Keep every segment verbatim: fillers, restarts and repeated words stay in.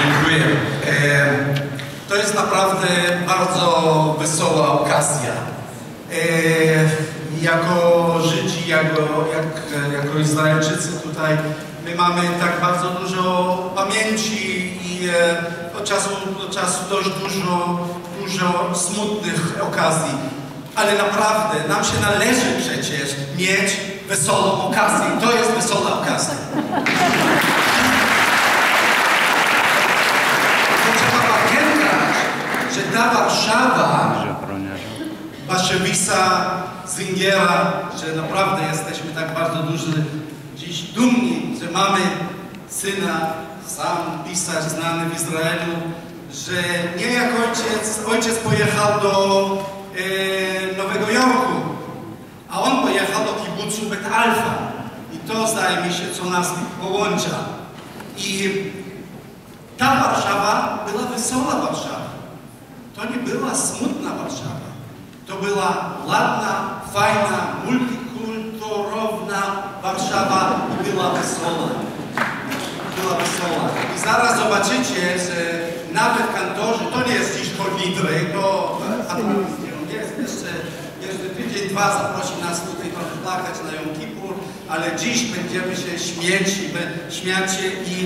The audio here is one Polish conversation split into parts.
Dziękuję. E, to jest naprawdę bardzo wesoła okazja. E, jako Żydzi, jako, jak, jako Izraelczycy tutaj, my mamy tak bardzo dużo pamięci i e, od czasu do czasu dość dużo, dużo smutnych okazji. Ale naprawdę nam się należy przecież mieć wesołą okazję. I to jest wesoła okazja. To trzeba pamiętać, że ta Warszawa, Baszewisa, Zingiera, że naprawdę jesteśmy tak bardzo duży, dziś dumni, że mamy syna, sam pisarz znany w Izraelu, że nie jak ojciec, ojciec pojechał do e, Nowego Jorku, a on pojechał do kibucu Bet Alfa. I to zdaje mi się, co nas połącza. I ta Warszawa była wesoła Warszawa. To nie była smutna Warszawa. To była ładna, fajna, multikulturowna Warszawa i była wesoła. Była wesoła. I zaraz zobaczycie, że nawet kantorzy, to nie jest dziś Kolidry, to jest jeszcze, jeszcze tydzień, dwa zaprosi nas tutaj trochę plakać na Jom Kippur, ale dziś będziemy się śmieć, śmiać się i,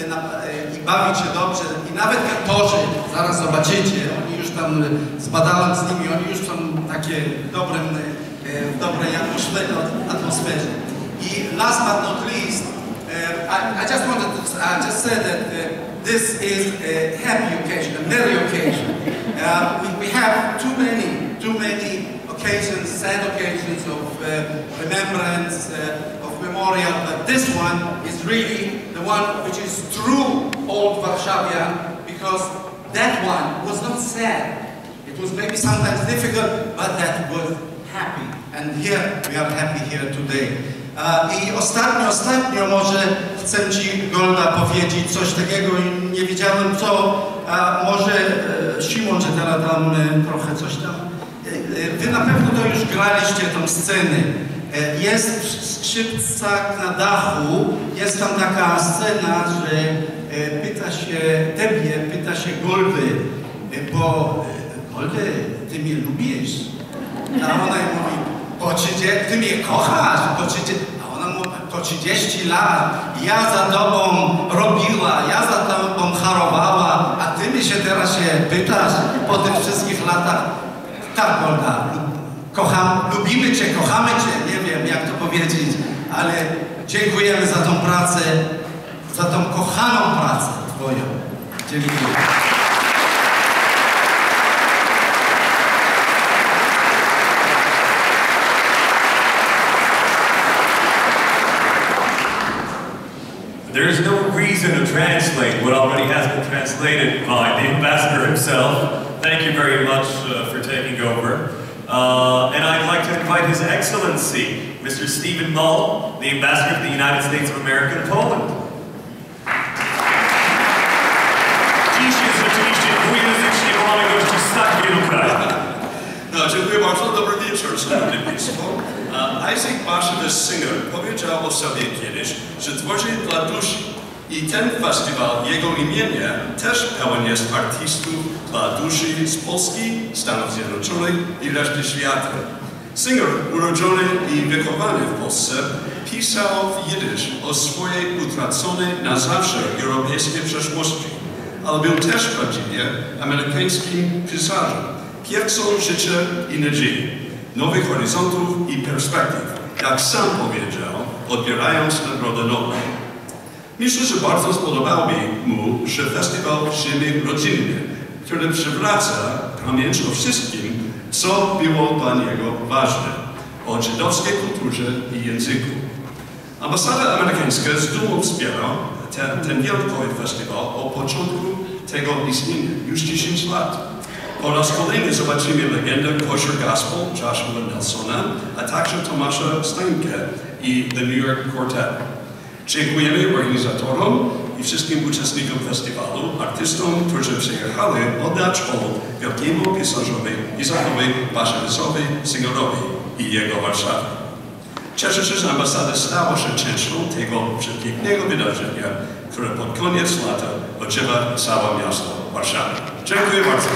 i bawić się dobrze. I nawet kantorzy, zaraz zobaczycie, oni już tam, zbadałem z nimi, oni już są takie dobrym, w dobrej atmosferze. I last but not least, uh, I, I just wanted to, I just said that uh, this is a happy occasion, a merry occasion. Uh, we, we have too many, too many occasions, sad occasions of uh, remembrance, uh, of memorial, but this one is really the one which is true old Warszawian, because that one was not sad. It was maybe sometimes difficult, but that was happy. And here, we are happy here today. Uh, I ostatnio, ostatnio może chcę Ci, Golda, powiedzieć coś takiego i nie wiedziałem co, a może e, Szymon, że teraz tam e, trochę coś tam. E, wy na pewno to już graliście tą scenę. E, jest w Skrzypcach na dachu, jest tam taka scena, że e, pyta się Tebie, pyta się Goldy, e, bo e, Goldy, Ty mnie lubisz? A ona mówi, po trzydzieści, Ty mnie kochasz, po trzydzieści, a ona mówi, po trzydzieści lat, ja za Tobą robiła, ja za Tobą harowała, a Ty mi się teraz się pytasz po tych wszystkich latach. Tak, Golda, kocham, lubimy Cię, kochamy Cię, nie wiem jak to powiedzieć, ale dziękujemy za tą pracę, za tą kochaną pracę Twoją. Dziękuję. There is no reason to translate what already has been translated by the ambassador himself. Thank you very much uh, for taking over. Uh, and I'd like to invite His Excellency, Mister Stephen Mull, the ambassador of the United States of America in Poland. Dziś jest rzeczywiście dwujezycznie mamy gości z tak wielu krajów. No, dziękuję bardzo. Dobry wieczór, szanowni państwo. Isaac Bashevis Singer powiedział o sobie kiedyś, że tworzy dla duszy. I ten festiwal, jego imienia, też pełen jest artystów dla duszy z Polski, Stanów Zjednoczonych i reszty świata. Singer, urodzony i wychowany w Polsce, pisał w jidysz o swojej utraconej na zawsze europejskiej przeszłości, ale był też prawdziwie amerykańskim pisarzem, piewcą życia i nadziei, nowych horyzontów i perspektyw, jak sam powiedział, odbierając Nagrodę Nobla. Myślę, że bardzo spodobałby mu, że festiwal brzmi rodzinnie, który przywraca pamięć o wszystkim, co było dla niego ważne, o żydowskiej kulturze i języku. Ambasada amerykańska z dumą wspiera ten, ten wielki festiwal od początku tego istnienia, już dziesięć lat. Po raz kolejny zobaczymy legendę Kosher Gospel Joshua Nelsona, a także Tomasza Steinke i The New York Quartet. Dziękujemy organizatorom i wszystkim uczestnikom festiwalu, artystom, którzy przyjechali oddać hołd wielkiemu pisarzowi Isaacowi Bashevisowi Singerowi i jego Warszawie. Cieszę się, że ambasada stała się częścią tego przepięknego wydarzenia, które pod koniec lata odziewa całe miasto Warszawy. Dziękuję bardzo.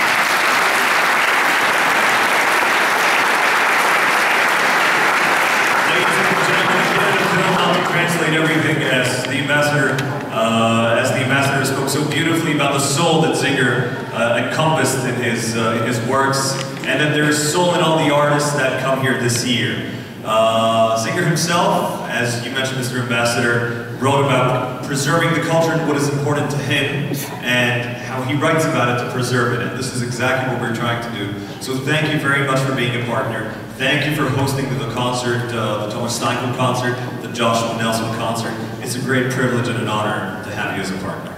Translate everything as the ambassador, uh, as the ambassador spoke so beautifully about the soul that Zinger uh, encompassed in his uh, in his works, and that there is soul in all the artists that come here this year. Uh, Zinger himself, as you mentioned, Mister Ambassador, wrote about preserving the culture and what is important to him, and how he writes about it to preserve it. And this is exactly what we're trying to do. So thank you very much for being a partner. Thank you for hosting the concert, uh, the Thomas Steinkel concert, the Joshua Nelson concert. It's a great privilege and an honor to have you as a partner.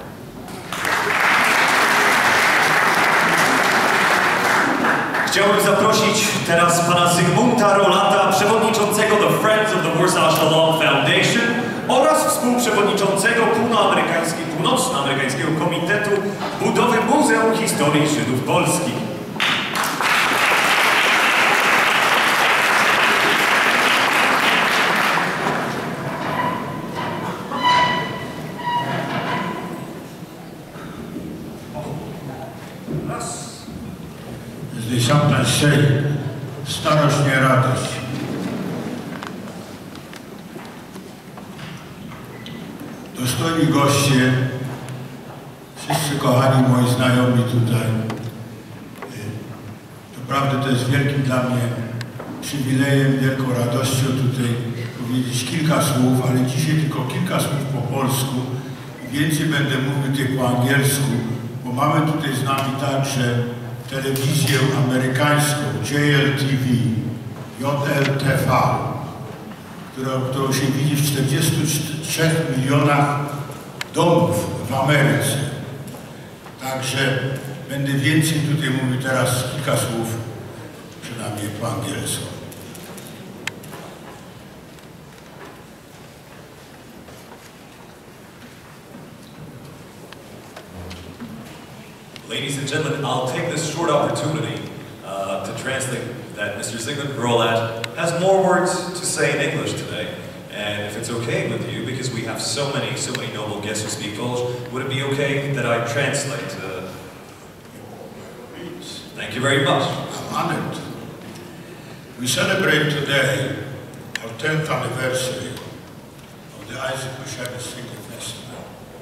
Chciałbym zaprosić teraz pana Zygmunta Rolanda, przewodniczącego The Friends of the Warsaw Shalom Foundation oraz współprzewodniczącego Półnoamerykańskiego, Północnoamerykańskiego Komitetu Budowy Muzeum Historii Żydów Polskich. Здесь Шей, starość nie radość. Dostojni goście, wszyscy kochani moi znajomi tutaj. Naprawdę to jest wielkim dla mnie przywilejem, wielką radością tutaj powiedzieć kilka słów, ale dzisiaj tylko kilka słów po polsku i więcej będę mówił tylko po angielsku, bo mamy tutaj z nami także telewizję amerykańską, J L T V, J L T V, którą, którą się widzi w czterdziestu trzech milionach domów w Ameryce. Także będę więcej tutaj mówił teraz kilka słów, przynajmniej po angielsku. Ladies and gentlemen, I'll take this short opportunity uh, to translate that Mister Zygmunt Rolat has more words to say in English today. And if it's okay with you, because we have so many, so many noble guests who speak Polish, would it be okay that I translate? Uh, thank you very much. I'm honored. We celebrate today our tenth anniversary of the Isaac Bashevis Singing Festival.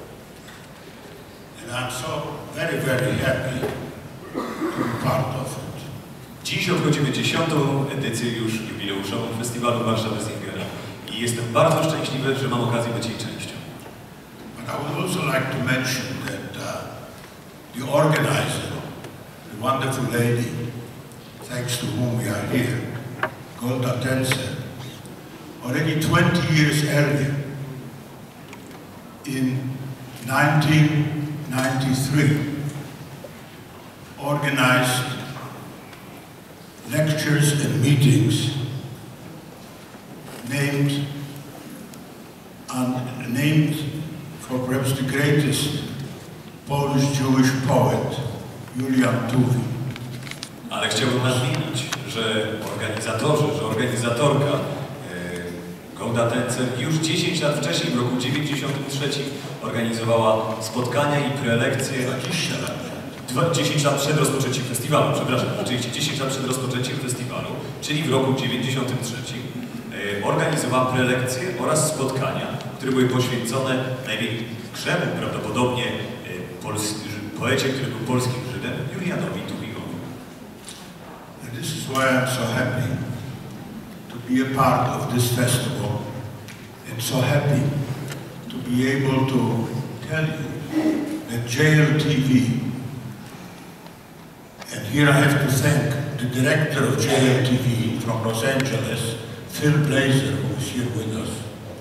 And I'm so very, very happy to be part of it. Dziś obchodzimy dziesiątą edycję już jubileuszową Festiwalu Warszawy Singera i jestem bardzo szczęśliwy, że mam okazję być jej częścią. But I would also like to mention that uh, the organizer, the wonderful lady, thanks to whom we are here, Golda Tencer, already twenty years earlier, in nineteen ninety-three, organized lectures and meetings named, um, named for perhaps the greatest Polish Jewish poet, Julian Tuwim. Ale chciałbym nadmienić, że organizatorzy, że organizatorka e, Golda Tencer już dziesięć lat wcześniej, w roku dziewięćdziesiątym trzecim, organizowała spotkania i prelekcje. dwadzieścia lat. dziesięć lat przed rozpoczęciem festiwalu, przepraszam, oczywiście dziesięć lat przed rozpoczęciem festiwalu, czyli w roku dziewięćdziesiątym trzecim, e, organizowała prelekcje oraz spotkania, które były poświęcone największemu prawdopodobnie e, polski, poecie, który był polskim Żydem, Julianowi Tuwimowi. And this is why I'm so happy to be a part of this festival and so happy to be able to tell you that J L T V, and here I have to thank the director of J L T V from Los Angeles, Phil Blazer, who is here with us.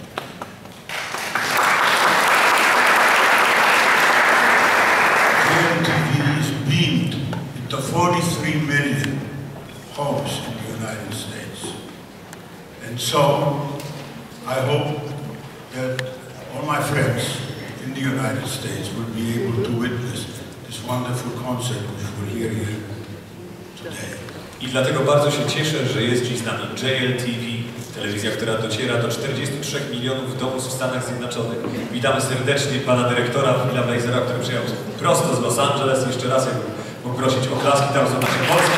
J L T V is beamed into forty-three million homes in the United States. And so I hope that all my friends in the United States will be able to witness this wonderful concert which we'll hear here today. I dlatego bardzo się cieszę, że jest dziś z nami J L T V Telewizja, która dociera do czterdziestu trzech milionów domów w Stanach Zjednoczonych. Witamy serdecznie pana dyrektora Phila Blazera, który przyjechał prosto z Los Angeles. Jeszcze raz jakbym mógł prosić o klaski, tam są nasze polskie.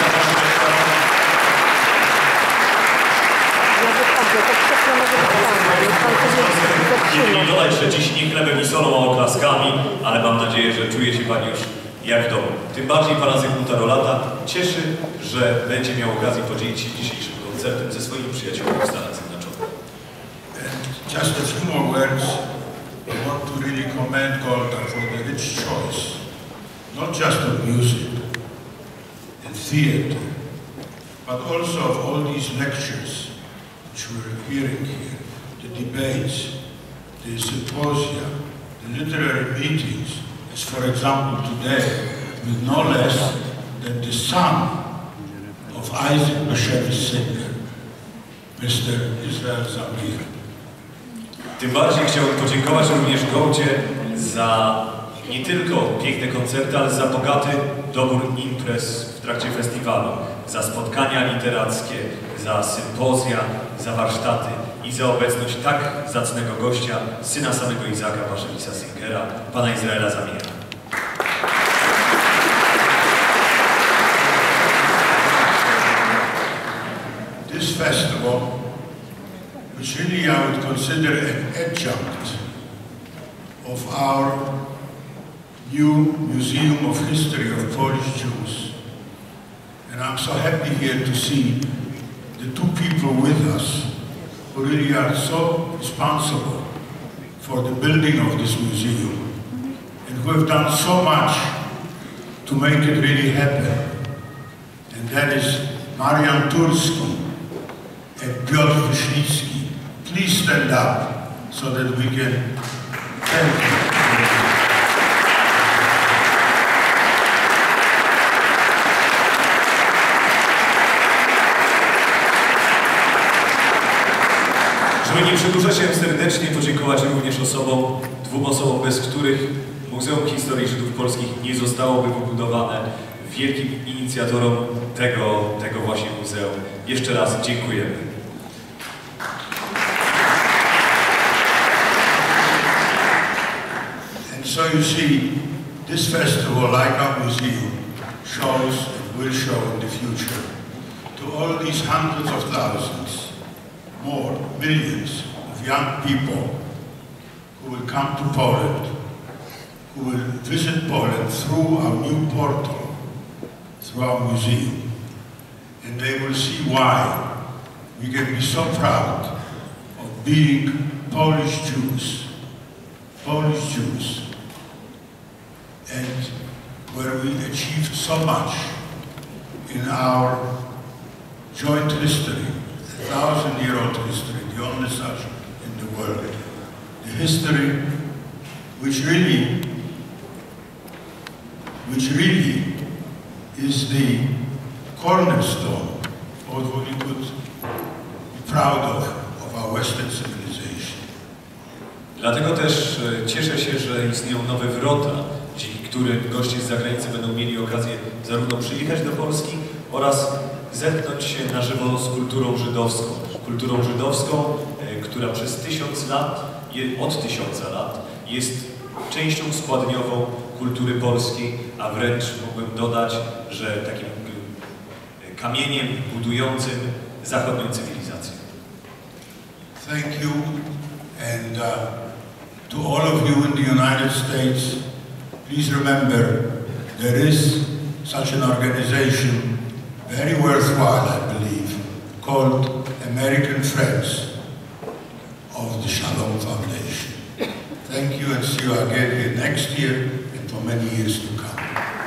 I dodać, że dziś nie chlebem i solą, a oklaskami, ale mam nadzieję, że czuje się pani już jak w domu. Tym bardziej pana Zygmunta Rolata cieszy, że będzie miał okazję podzielić się dzisiejszym koncertem ze swoimi przyjaciółmi w Stanach Zjednoczonych. And just a few more words. I want to really commend Golda for the rich choice, not just of music and theater, but also of all these lectures which we're hearing here, the debates, the symposia, the literary meetings, as for example today, with no less than the son of Isaac Bashevis Singer, Mister Israel Zamir. Tym bardziej chciałbym podziękować również Goldzie za nie tylko piękne koncerty, ale za bogaty dobór imprez w trakcie festiwalu, za spotkania literackie, za sympozja, za warsztaty i za obecność tak zacnego gościa, syna samego Izaka Bashevisa Singera, pana Izraela Zamira. This festival, which really I would consider an adjunct of our new Museum of History of Polish Jews. And I'm so happy here to see the two people with us who really are so responsible for the building of this museum and who have done so much to make it really happen. And that is Marian Turski and Piotr Wysznicki. Please stand up so that we can thank you. Żeby nie przedłużać, chciałem serdecznie podziękować również osobom, dwóm osobom, bez których Muzeum Historii Żydów Polskich nie zostałoby wybudowane, wielkim inicjatorom tego, tego właśnie muzeum. Jeszcze raz dziękujemy. And so you see, this festival, like our museum, shows and will show in the future to all these hundreds of thousands, more, millions of young people who will come to Poland, who will visit Poland through our new portal, through our museum. And they will see why we can be so proud of being Polish Jews, Polish Jews, and where we achieved so much in our joint history, a thousand-year-old history, the only such in the world. The history which really, which really is the cornerstone of what we could be proud of, of our Western civilization. Dlatego też cieszę się, że istnieją nowe wrota, dzięki którym goście z zagranicy będą mieli okazję zarówno przyjechać do Polski oraz zetknąć się na żywo z kulturą żydowską. Kulturą żydowską, która przez tysiąc lat, od tysiąca lat jest częścią składniową kultury polskiej, a wręcz mógłbym dodać, że takim kamieniem budującym zachodnią cywilizację. Thank you, and uh, to all of you in the United States, please remember there is such an organization, very worthwhile, I believe, called American Friends of the Shalom Foundation. Thank you, and see you again here next year and for many years to come.